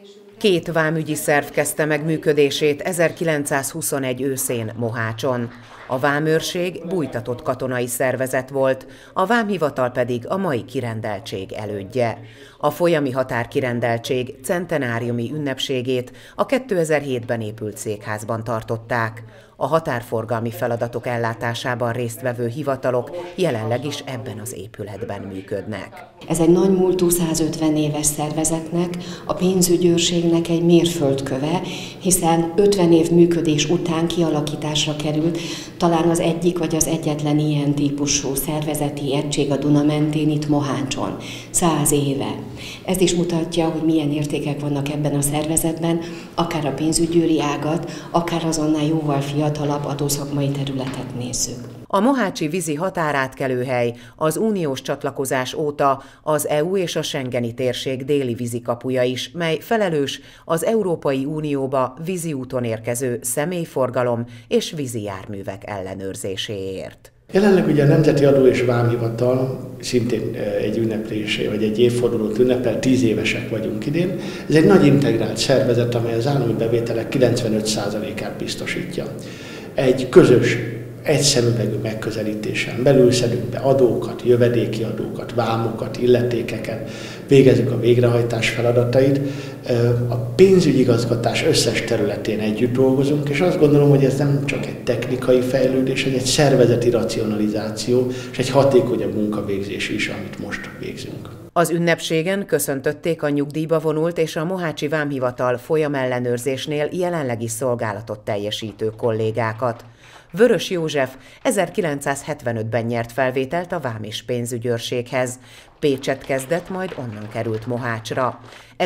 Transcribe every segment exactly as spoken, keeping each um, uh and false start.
Két vámügyi szerv kezdte meg működését ezerkilencszázhuszonegy őszén Mohácson. A vámőrség bújtatott katonai szervezet volt, a vámhivatal pedig a mai kirendeltség elődje. A folyami határkirendeltség centenáriumi ünnepségét a kétezer-hétben épült székházban tartották. A határforgalmi feladatok ellátásában résztvevő hivatalok jelenleg is ebben az épületben működnek. Ez egy nagy múltú százötven éves szervezetnek, a pénzügyőrségnek egy mérföldköve, hiszen ötven év működés után kialakításra került talán az egyik vagy az egyetlen ilyen típusú szervezeti egység a Duna mentén itt Mohácson, száz éve. Ez is mutatja, hogy milyen értékek vannak ebben a szervezetben, akár a pénzügyőri ágat, akár azonnal jóval fiatalabb adószakmai területet nézzük. A mohácsi vízi határátkelőhely az uniós csatlakozás óta az é u és a schengeni térség déli vízikapuja is, mely felelős az Európai Unióba vízi úton érkező személyforgalom és vízi járművek ellenőrzéséért. Jelenleg ugye a Nemzeti Adó és Vámhivatal szintén egy ünneplésé, vagy egy évfordulót ünnepel, tíz évesek vagyunk idén. Ez egy nagy integrált szervezet, amely az állami bevételek kilencvenöt százalékát biztosítja. Egy közös, egy szemüvegű megközelítésen belül szedünk be adókat, jövedéki adókat, vámokat, illetékeket, végezzük a végrehajtás feladatait. A pénzügyigazgatás összes területén együtt dolgozunk, és azt gondolom, hogy ez nem csak egy technikai fejlődés, hanem egy szervezeti racionalizáció, és egy hatékonyabb munkavégzés is, amit most végzünk. Az ünnepségen köszöntötték a nyugdíjba vonult és a mohácsi vámhivatal folyamellenőrzésnél jelenlegi szolgálatot teljesítő kollégákat. Vörös József ezerkilencszázhetvenötben nyert felvételt a vám és pénzügyőrséghez. Pécset kezdett, majd onnan került Mohácsra.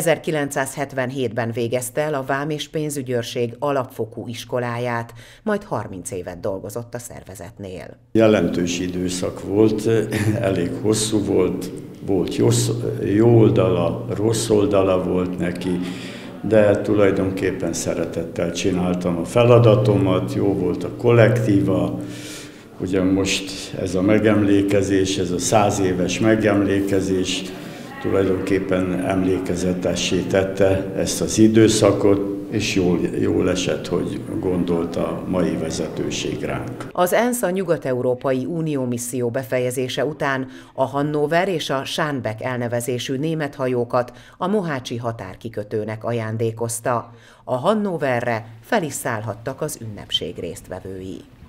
ezerkilencszázhetvenhétben végezte el a vám és pénzügyőrség alapfokú iskoláját, majd harminc évet dolgozott a szervezetnél. Jelentős időszak volt, elég hosszú volt, volt jó, jó oldala, rossz oldala volt neki, de tulajdonképpen szeretettel csináltam a feladatomat, jó volt a kollektíva. Ugye most ez a megemlékezés, ez a száz éves megemlékezés tulajdonképpen emlékezetessé tette ezt az időszakot, és jól, jól esett, hogy gondolt a mai vezetőség ránk. Az ENSZ a Nyugat-Európai Unió misszió befejezése után a Hannover és a Scharnbeck elnevezésű német hajókat a mohácsi határkikötőnek ajándékozta. A Hannoverre fel is szállhattak az ünnepség résztvevői.